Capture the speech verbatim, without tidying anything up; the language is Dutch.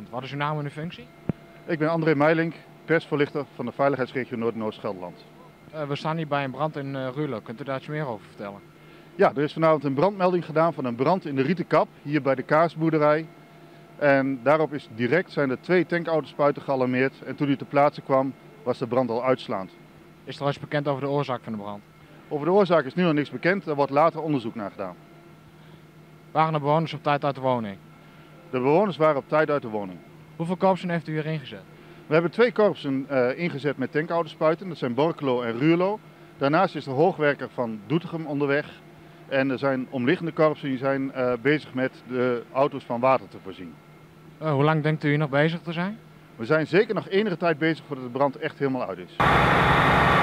brand. Wat is uw naam en uw functie? Ik ben André Meijlink, persvoorlichter van de veiligheidsregio Noord- en Oost-Gelderland. Uh, we staan hier bij een brand in uh, Ruurlo. Kunt u daar iets meer over vertellen? Ja, er is vanavond een brandmelding gedaan van een brand in de Rietenkap, hier bij de kaasboerderij. En daarop is direct zijn er twee tankauto's-spuiten gealarmeerd en toen u ter plaatse kwam was de brand al uitslaand. Is er al iets bekend over de oorzaak van de brand? Over de oorzaak is nu nog niks bekend, er wordt later onderzoek naar gedaan. Waren de bewoners op tijd uit de woning? De bewoners waren op tijd uit de woning. Hoeveel korpsen heeft u hier ingezet? We hebben twee korpsen uh, ingezet met tankauto's-spuiten, dat zijn Borculo en Ruurlo. Daarnaast is de hoogwerker van Doetinchem onderweg. En er zijn omliggende korpsen die zijn uh, bezig met de auto's van water te voorzien. Uh, hoe lang denkt u hier nog bezig te zijn? We zijn zeker nog enige tijd bezig voordat de brand echt helemaal uit is.